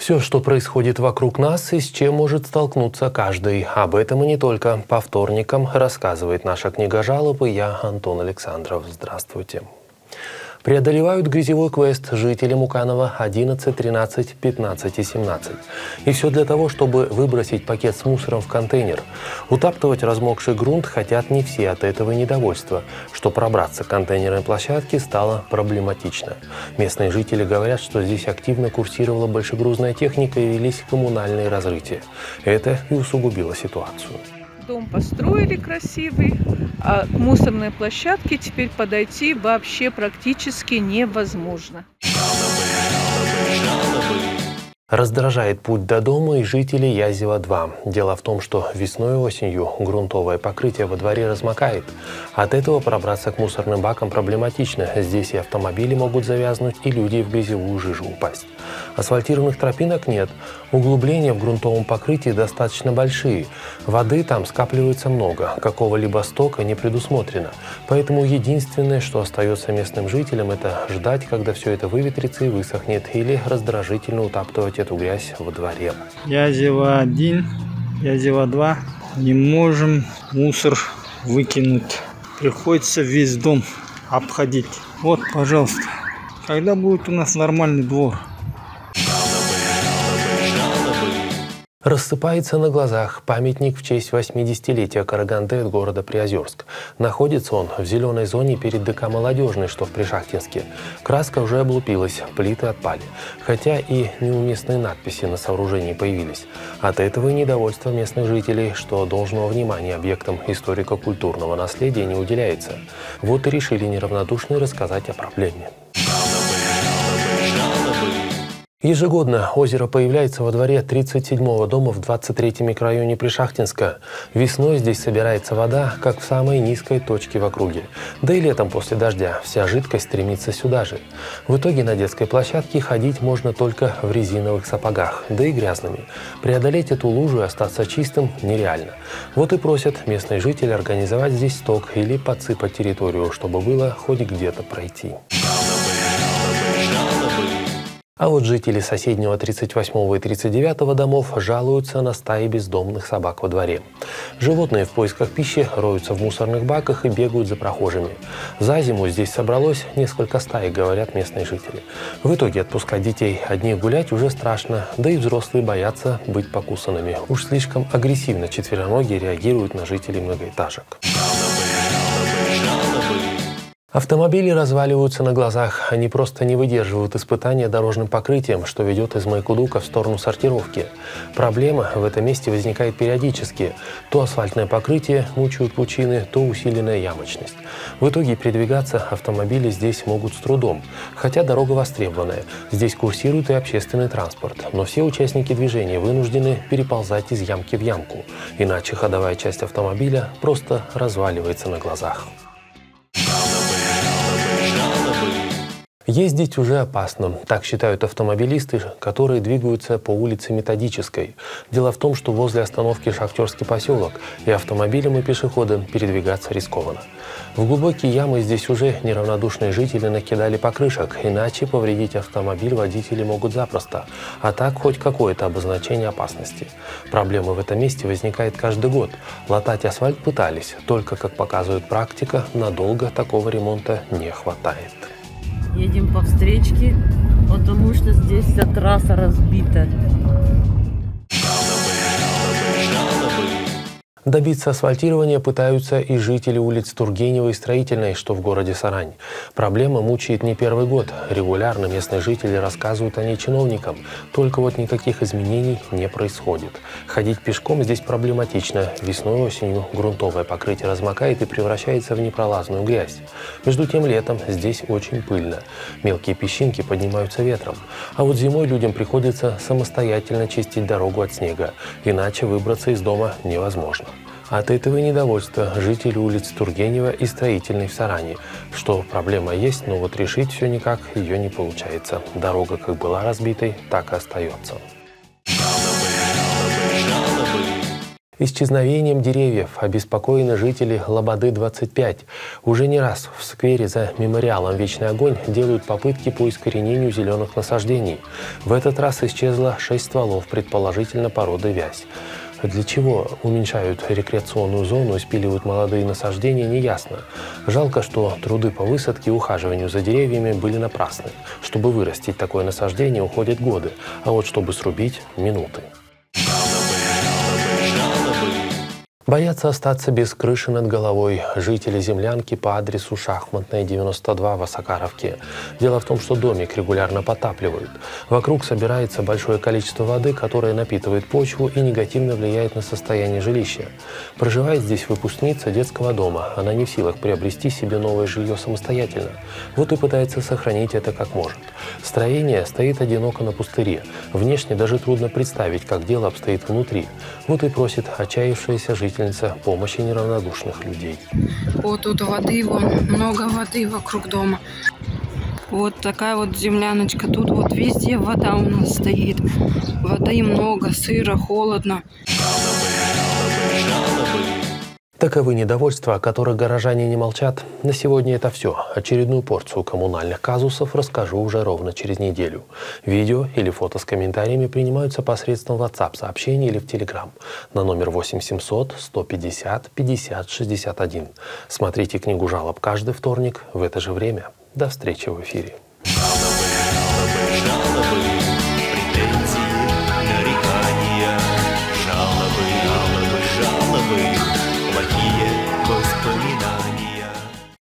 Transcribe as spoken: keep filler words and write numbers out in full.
Все, что происходит вокруг нас и с чем может столкнуться каждый. Об этом и не только. По вторникам рассказывает наша книга жалоб, и я, Антон Александров. Здравствуйте. Преодолевают грязевой квест жители Муканова одиннадцать, тринадцать, пятнадцать и семнадцать. И все для того, чтобы выбросить пакет с мусором в контейнер. Утаптывать размокший грунт хотят не все, от этого и недовольство, что пробраться к контейнерной площадке стало проблематично. Местные жители говорят, что здесь активно курсировала большегрузная техника и велись коммунальные разрытия. Это и усугубило ситуацию. Дом построили красивый, а к мусорной площадке теперь подойти вообще практически невозможно. Раздражает путь до дома и жителей Язева два. Дело в том, что весной и осенью грунтовое покрытие во дворе размокает. От этого пробраться к мусорным бакам проблематично. Здесь и автомобили могут завязнуть, и люди в грязевую жижу упасть. Асфальтированных тропинок нет. Углубления в грунтовом покрытии достаточно большие. Воды там скапливается много. Какого-либо стока не предусмотрено. Поэтому единственное, что остается местным жителям, это ждать, когда все это выветрится и высохнет, или раздражительно утаптывать эту грязь во дворе. Язева один, Язева два. Не можем мусор выкинуть. Приходится весь дом обходить. Вот, пожалуйста. Когда будет у нас нормальный двор? Рассыпается на глазах памятник в честь восьмидесятилетия Караганды от города Приозерск. Находится он в зеленой зоне перед ДК «Молодежный», что в Пришахтинске. Краска уже облупилась, плиты отпали. Хотя и неуместные надписи на сооружении появились. От этого и недовольство местных жителей, что должного внимания объектам историко-культурного наследия не уделяется. Вот и решили неравнодушные рассказать о проблеме. Ежегодно озеро появляется во дворе тридцать седьмого дома в двадцать третьем микрорайоне Пришахтинска. Весной здесь собирается вода, как в самой низкой точке в округе. Да и летом после дождя вся жидкость стремится сюда же. В итоге на детской площадке ходить можно только в резиновых сапогах, да и грязными. Преодолеть эту лужу и остаться чистым нереально. Вот и просят местные жители организовать здесь сток или подсыпать территорию, чтобы было хоть где-то пройти. А вот жители соседнего тридцать восьмого и тридцать девятого домов жалуются на стаи бездомных собак во дворе. Животные в поисках пищи роются в мусорных баках и бегают за прохожими. За зиму здесь собралось несколько стаи, говорят местные жители. В итоге отпускать детей одних гулять уже страшно, да и взрослые боятся быть покусанными. Уж слишком агрессивно четвероногие реагируют на жителей многоэтажек. Автомобили разваливаются на глазах, они просто не выдерживают испытания дорожным покрытием, что ведет из Майкудука в сторону сортировки. Проблема в этом месте возникает периодически. То асфальтное покрытие мучают пучины, то усиленная ямочность. В итоге передвигаться автомобили здесь могут с трудом, хотя дорога востребованная. Здесь курсирует и общественный транспорт, но все участники движения вынуждены переползать из ямки в ямку, иначе ходовая часть автомобиля просто разваливается на глазах. Ездить уже опасно, так считают автомобилисты, которые двигаются по улице Методической. Дело в том, что возле остановки Шахтерский поселок и автомобилям, и пешеходам передвигаться рискованно. В глубокие ямы здесь уже неравнодушные жители накидали покрышек, иначе повредить автомобиль водители могут запросто, а так хоть какое-то обозначение опасности. Проблема в этом месте возникает каждый год. Латать асфальт пытались, только, как показывает практика, надолго такого ремонта не хватает. Едем по встречке, потому что здесь вся трасса разбита. Добиться асфальтирования пытаются и жители улиц Тургенева и Строительной, что в городе Сарань. Проблема мучает не первый год. Регулярно местные жители рассказывают о ней чиновникам. Только вот никаких изменений не происходит. Ходить пешком здесь проблематично. Весной и осенью грунтовое покрытие размокает и превращается в непролазную грязь. Между тем летом здесь очень пыльно. Мелкие песчинки поднимаются ветром. А вот зимой людям приходится самостоятельно чистить дорогу от снега. Иначе выбраться из дома невозможно. От этого и недовольство жителей улиц Тургенева и Строительной в Саране, что проблема есть, но вот решить все никак ее не получается. Дорога как была разбитой, так и остается. Исчезновением деревьев обеспокоены жители Лободы двадцать пять. Уже не раз в сквере за мемориалом «Вечный огонь» делают попытки по искоренению зеленых насаждений. В этот раз исчезло шесть стволов, предположительно породы вязь. Для чего уменьшают рекреационную зону и спиливают молодые насаждения, неясно. Жалко, что труды по высадке и ухаживанию за деревьями были напрасны. Чтобы вырастить такое насаждение, уходят годы, а вот чтобы срубить – минуты. Боятся остаться без крыши над головой жители землянки по адресу Шахматная, девяносто два в Осакаровке. Дело в том, что домик регулярно потапливают. Вокруг собирается большое количество воды, которая напитывает почву и негативно влияет на состояние жилища. Проживает здесь выпускница детского дома. Она не в силах приобрести себе новое жилье самостоятельно. Вот и пытается сохранить это как может. Строение стоит одиноко на пустыре. Внешне даже трудно представить, как дело обстоит внутри. Вот и просит отчаявшаяся жительница помощи неравнодушных людей. Вот тут воды, вон, много воды вокруг дома. Вот такая вот земляночка. Тут вот везде вода у нас стоит. Воды много, сыро, холодно. Таковы недовольства, о которых горожане не молчат. На сегодня это все. Очередную порцию коммунальных казусов расскажу уже ровно через неделю. Видео или фото с комментариями принимаются посредством WhatsApp-сообщений или в Telegram на номер восемь семьсот сто пятьдесят пятьдесят шестьдесят один. Смотрите книгу жалоб каждый вторник в это же время. До встречи в эфире.